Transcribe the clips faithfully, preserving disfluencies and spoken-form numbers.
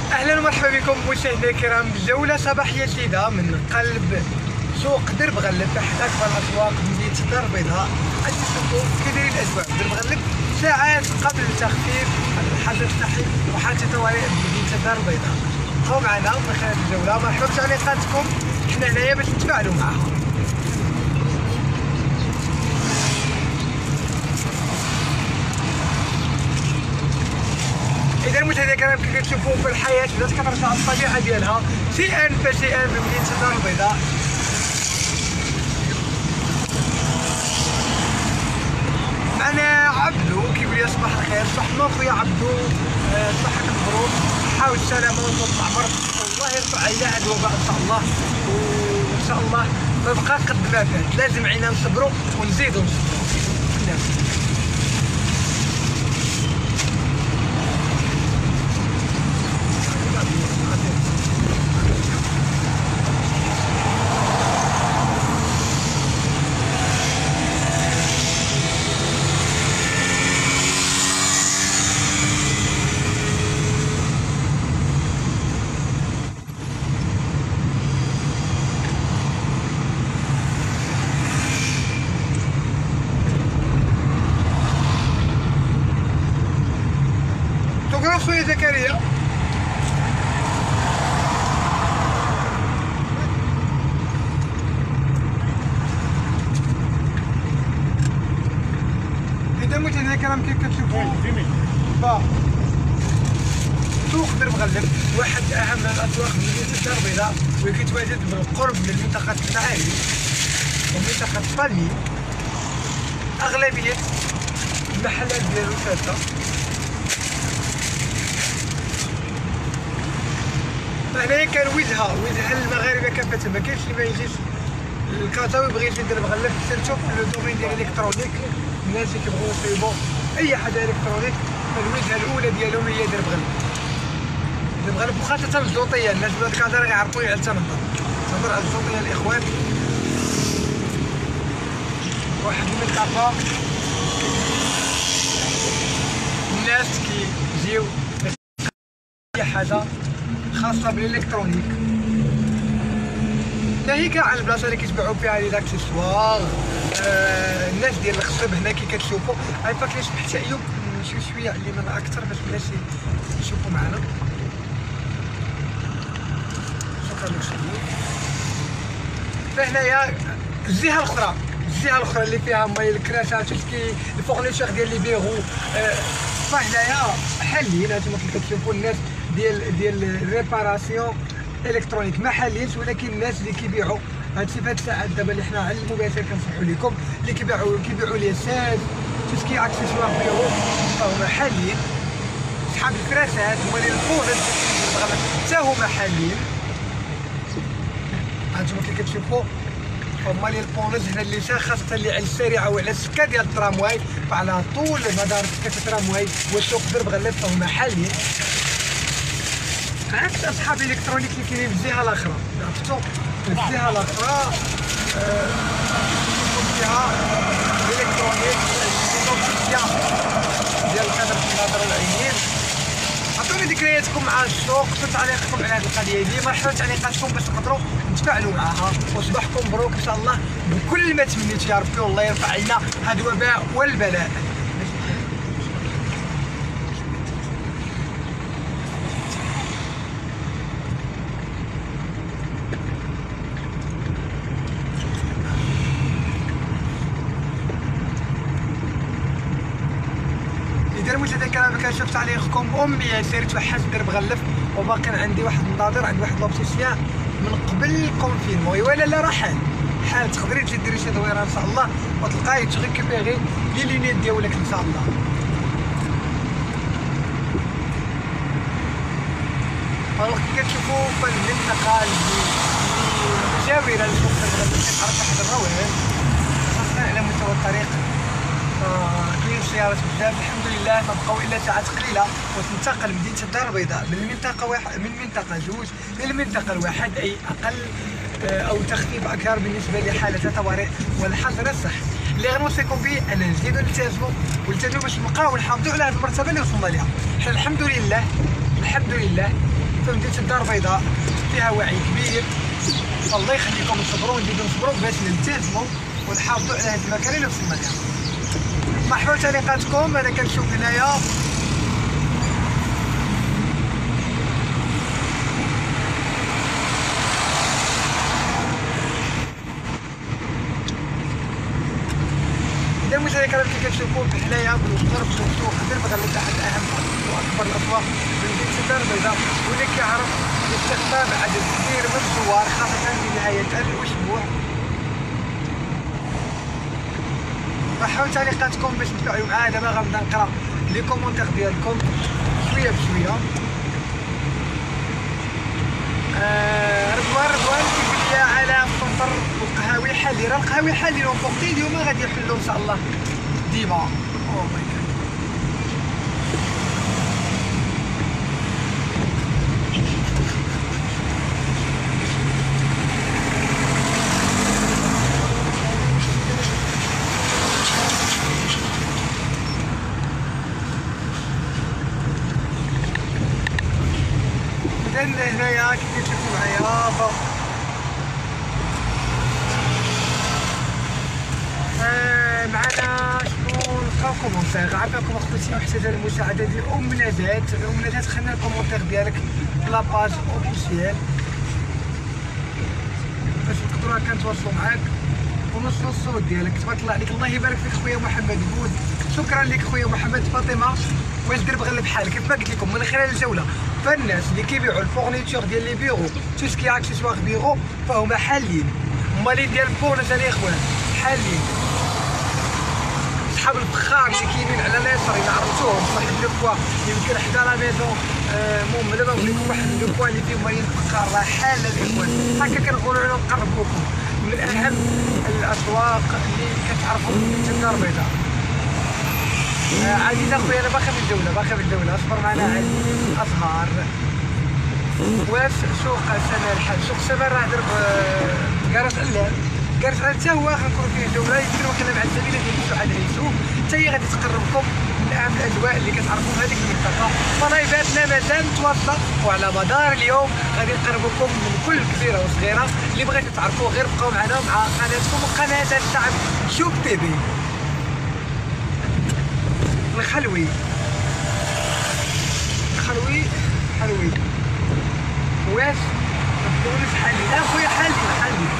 اهلا ومرحبا بكم مشاهدينا الكرام بجوله صباحيه جديده من قلب سوق درب غلب، احد اكبر الاسواق بمدينه الدار البيضاء. غادي تشوفوا كي دايرين الاجواء في درب غلب ساعات قبل تخفيف الحظر الصحي وحاله طوارئ بمدينه الدار البيضاء. بقاو معنا من خلال الجوله، مرحبا بتعليقاتكم، حنا هنايا باش نتفاعلوا معها. اذا المشاهدين الكرام كيف كتشوفوا في الحياه بدات كترجع الطبيعه ديالها شيئا فشيئا بمدينه الدار البيضاء. معنا عبدو كيقول لي صباح الخير، صحنا خويا عبدو، أه صحتك مبروك، حاول السلامه وطلع برك، والله يرفع علينا هذا الوباء ان شاء الله، وان شاء الله ما بقى قد ما فات، لازم عينا نصبروا ونزيدوا نصبروا. خويا زكريا اذا مشاهدينا الكرام كيف كتشوفوا سوق درب غلب واحد اهم الاسواق في مدينه الدار البيضاء، وكيتواجد بالقرب من منطقه المعالي ومنطقه بالمي. اغلبيه المحلات ديالو ثابته، هنايا كان وجهه وجهه للمغاربه كافه، ما كاينش اللي ما يجيش الكازا ويبغي يجي يدير مغلف، سيرتو في الدومين ديال الالكترونيك. الناس اللي كيبغيو يصايبوا اي حاجه الكترونيك الوجهه الاولى ديالهم هي درب غلب. درب غلب وخاصه الزوطيه، الناس ولاد كازا راه يعرفوا على التنظر، تنظر على الزوطيه الاخوان، واحد المنطقه الناس كيجيو اي حاجه خاصه بالالكترونيك، ناهيك على البلاصه اللي كيتباعوا فيها لي زاكسيسوار. آه الناس ديال الخصب هنا كي كتشوفوا عارفه كيفاش حتى ايوب نمشيو شويه علمنا اكثر باش الناس يشوفوا معنا. شكرا لك شكرا. فهنايا الجهه الاخرى الجهه الاخرى اللي فيها ماي الكراسات كي الفورنيتور ديال لي بيرو، آه فهنايا حالين هانتوما كي كتشوفوا الناس ديال ديال ريباراسيون الكترونيك محليين، ولكن الناس اللي كيبيعوا هادشي في هاد الساعات دابا اللي حنا على المباشر كنصحوا لكم اللي كيبيعوا كيبيعوا ليساج تسكي اكسسوار بيرو فهما حاليين، صحاب الكراسات هما اللي الفورج حتى هما حاليين. هانتوما كي كتشوفوا هما اللي البونج هنا اللي خاصة اللي على السريعة وعلى السكة ديال الترامواي، فعلى طول مدار سكة الترامواي والسوق درب غلب فهما حاليين. عكس اصحاب الالكترونيك اللي كاينين في الجهه الاخرى، عرفتوا في الجهه الاخرى فيها الالكترونيك ديال القدر في النظر والعينين. عطوني ذكرياتكم مع السوق، كتبوا تعليقكم على هذه القضيه هذه، مرحبا تعليقاتكم باش نقدروا نتفاعلوا معها، وصباحكم مبروك ان شاء الله بكل ما تمنيتوا يا ربي، والله يرفع علينا هذا الوباء والبلاء. المشاهدين الكرام كنشوف تعليقكم امي سير توحش درب غلف، وباقي عندي واحد الناظر عندي واحد لوبسيسيان من قبل الكونفينمون، ولا لا راه حال حال تقدري تجي ديري شي دويره ان شاء الله وتلقاي تريكوبيري لي لينيات ديالك ان شاء الله. الوغ كي كتشوفوا في المنطقه اللي مجاوره لسوق درب غلف كتعرف واحد الروعه خاصه على مستوى الطريق، كاين سيارات بزاف الحمد لله، ما بقاو الا ساعات قليله وتنتقل مدينه الدار البيضاء من منطقه واحد من منطقه جوج للمنطقه الواحد، اي اقل او تخفيف اكثر بالنسبه لحاله الطوارئ والحظر الصحي. اللي غنوصيكم به ان نزيدوا نلتزموا ونلتزموا باش نبقاو نحافظوا على هذه المرتبه اللي وصلنا لها. حنا الحمد لله الحمد لله فمدينة الدار البيضاء فيها وعي كبير. الله يخليكم تصبروا ونزيدوا نصبروا باش نلتزموا ونحافظوا على هذا المكان اللي في المكان. مرحبا بتعليقاتكم. انا كنشوف هنايا اذا مشاهدينا الكرام كي كتشوفوا بحنايا بالوسط في السوق ديال مغلب احد اهم واكبر الاسواق من مدينه الدار البيضاء، واللي كيعرف استقطاب عدد كبير من الزوار خاصه في نهايه الاسبوع. مرحبا تعليقاتكم باش تتفاعلوا معايا. دابا غنبدا نقرا لي كومونتير ديالكم شويه بشويه. آه رضوان رضوان كيقول لي على السنتر القهاوي حالي. راه القهاوي حالي لهم بوقتي اليوم غادي يحلوا ان شاء الله ديما. او ماي جاد هنايا كيف تشوفوا معايا فوق. آه معنا شنو نلقاو كومونتير. عافاكم اخوتي محتاجه المساعده ديال ام نجاة. ام نجاة خلينا الكومونتير ديالك في لاباج اوفيسيال باش نقدروا كنتواصلوا معاك ونوصلوا الصوت ديالك. تبارك الله عليك. الله يبارك فيك خويا محمد بود. شكرا لك خويا محمد. فاطمه واش دير بغلب بحال كيف ما قلت لكم من خلال الجوله، فالناس اللي كيبيعوا الفورنيتور ديال لي بيرو تو سكي اكسيسوار بيرو فهما حالين. مالين ديال البورنس يا اخوان حالين. صحاب الفخار اللي كاينين على اليسار الا عرفتوهم واحد لو كوا يمكن حدا لا ميزون المهم دابا نقول واحد لو كوا اللي فيه مالين الفخار راه حاله الاخوان. هكا كنقولوا لهم قربوكم من اهم الاسواق اللي كتعرفوا في الدار البيضاء. عزيز اخويا انا باقي في الجوله باقي في الجوله اصبر معنا. عزيز الازهار واش سوق سمر الحاج. سوق سمر راه درب كراس علام. كراس علام حتى هو غنكونوا فيه جوله يمكن وكنا مع الزميله ديال سعاد عيسو حتى هي غادي تقربكم من اهم الاجواء اللي كتعرفوا في هذيك المنطقه. فلايفاتنا مازال متواصله وعلى مدار اليوم غادي نقربكم من كل كبيره وصغيره. اللي بغيتوا تعرفوا غير بقاو معنا مع قناتكم وقناه الشعب شوف تيفي. الخلوي الخلوي حلوي واش متقولش حالي. لا خويا حالي حالي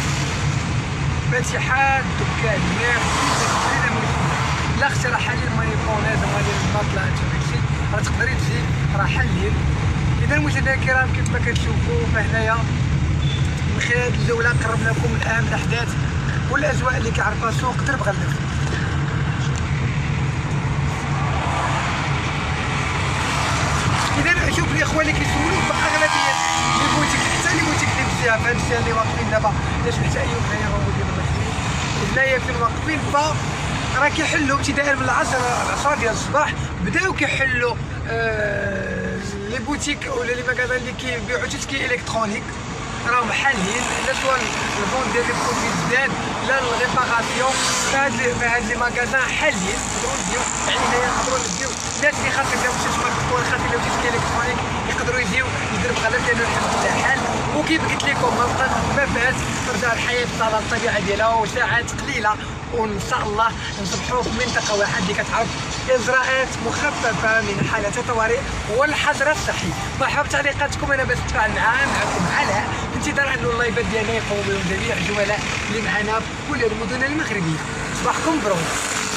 فاتحات دكان ميرسي. لا اختي راه حالي المانيفونات مالي المطلات وداكشي راه تقدري تجي راه حالين. اذا المشاهدين الكرام كيف ما كتشوفوا فهنايا من خلال هذه الجوله قربنا لكم من اهم الاحداث والاجواء اللي كيعرفها سوق درب غلب. اذا شوف الاخوان اللي كيسولوا باغلبيه لي بوتيك حتى لي بوتيك اللي بزاف هاد الشيء اللي واقفين دابا باش حتى ايوب هنايا هو مدير الرسمي هنايا فين واقفين ف راه كيحلوا ابتداء من العصر العصر ديال الصباح بداو كيحلوا آه لي بوتيك ولا لي ماغازان اللي كيبيعوا تسكي الكترونيك راهم حالين. لا سوا الفون ديال لي برودوي جداد لا الريباراسيون فهاد فهاد لي ماغازان حالين. نقدروا نديو يعني هنايا نقدروا نديو الناس اللي خاصهم يديروا شي سمارت فون خاصهم يديروا تسكي الكترونيك يقدروا يجيو يضرب غلب لانه الحمد لله حال. وكيف قلت لكم ما بقات ما فات ترجع الحياه على الطبيعه ديالها وساعات قليله وان شاء الله نصبحوا في منطقه واحد اللي كتعرف اجراءات مخففه من حالات الطوارئ والحظر الصحي. مرحبا بتعليقاتكم. انا باش نتفاعل معاه معكم على انتظار انه اللايفات ديالنا يقوموا بهم جميع الزملاء اللي معنا في كل المدن المغربيه. صباحكم بروك.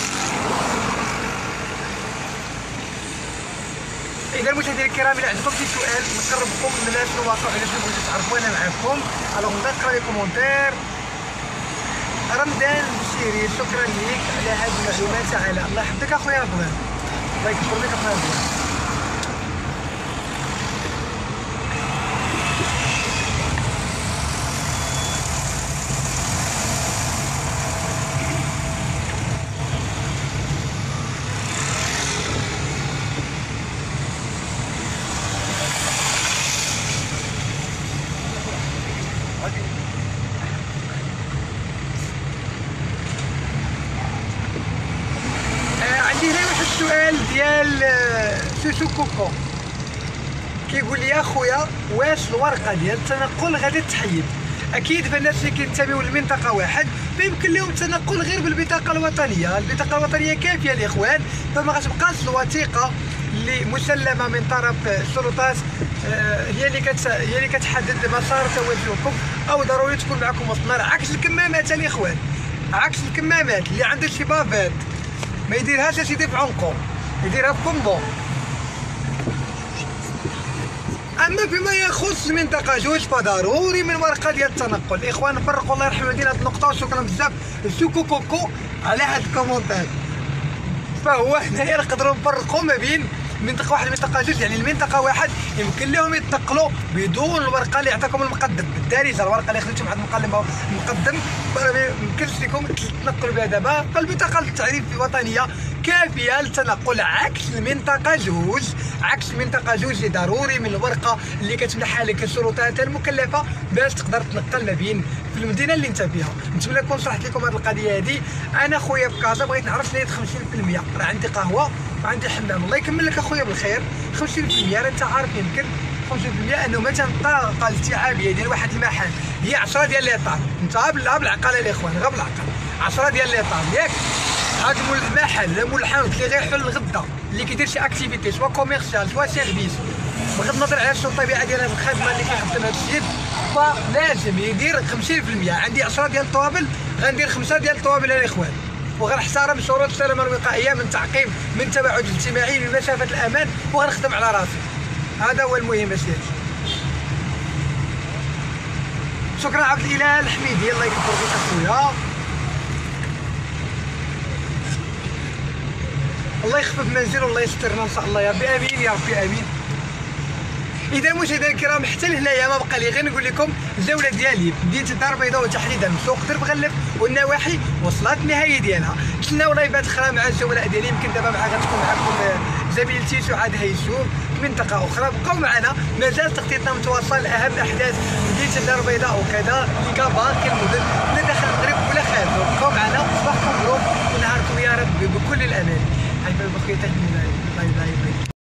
اذا المشاهدين الكرام الى عجبكم السؤال نقربكم من الناس الواقع على شنو بغيتوا تعرفوا انا معكم. الوغ نقرا لي كومونتير. رمضان البشيري شكرا لك على هذه المعلومات. تعالى الله يحفظك اخويا رضوان. الله يكبر لك اخويا رضوان. عندي هنا واحد السؤال ديال سوسو كوكو. كيقول لي اخويا واش الورقه ديال التنقل غادي تحيد؟ اكيد فالناس اللي كينتميو لمنطقه واحد فيمكن لهم التنقل غير بالبطاقه الوطنيه، البطاقه الوطنيه كافيه الاخوان، فما غتبقاش الوثيقه اللي مسلمه من طرف السلطات هي اللي كت هي اللي كتحدد مسار توجهكم، او ضروري تكون معكم مسطره. عكس الكمامات الاخوان، عكس الكمامات اللي عنده شي بافات ما يديرهاش اسيدي في عنقه، يديرها في كمبو. اما فيما يخص المنطقه جوج فضروري من ورقه ديال التنقل. الاخوان نفرقوا الله يرحم والدينا هذه النقطه، وشكرا بزاف لسوكو كوكو على هذا الكومونتير. فهو هنايا نقدروا نفرقوا ما بين منطقه واحد ومنطقه جوج، يعني المنطقه واحد يمكن لهم يتنقلوا بدون الورقه اللي عطاكم المقدم بالدارجه، الورقه اللي خديتو مع المقدم المقدم ما يمكنش لكم تنقلوا بها دابا. فالبطاقه التعريف الوطنيه كافيه للتنقل، عكس المنطقه جوج، عكس المنطقه جوج اللي ضروري من الورقه اللي كتمنحها لك السلطات المكلفه باش تقدر تنقل ما بين في المدينه اللي انت فيها. نتمنى نكون شرحت لكم هذه القضيه هذه. انا خويا في كازا بغيت نعرف نيت خمسين بالمية، راه عندي قهوه وعندي حمام، الله يكمل لك اخويا بالخير. خمسين بالمية راه انت عارف يمكن خمسين بالمية انه مثلا الطاقه الاستيعابيه ديال واحد المحل هي عشرة ديال ليطار، انت غير بالعقل الاخوان، غير بالعقل عشرة ديال ليطار ياك. هذا مول المحل ولا مول الحانوت اللي غيحل الغدا اللي كيدير شي اكتيفيتي سوا كوميرسيال سوا سيرفيس، بغض النظر على شنو الطبيعه ديال هذه الخدمه اللي كيخدم هذا السيد، فلازم يدير خمسين بالمية. عندي عشرة ديال الطوابل غندير خمسة ديال الطوابل الاخوان، وغنحترم شروط السلامه الوقائيه من تعقيم من تباعد اجتماعي من مسافه الامان، وغنخدم على راسي. هذا هو المهم اسيدي. شكرا عبد الاله الحميدي، الله يكبر فيك اخويا، الله يخفف منزل والله يسترنا ان شاء الله يا ربي، امين يا ربي امين. اذا مشاهدينا الكرام حتى لهنايا ما بقى لي غير نقول لكم الجوله ديالي في مدينه الدار البيضاء وتحديدا سوق درب غلف والنواحي وصلت النهايه ديالها. تسناو لايفات اخرى مع الجوله ديالي، يمكن دابا مع غتكون معكم زميلتي سعاد هيسوم في منطقه اخرى. بقاو معنا مازال تغطيتنا متواصل اهم احداث مدينه الدار البيضاء وكذا لك باقي المدن.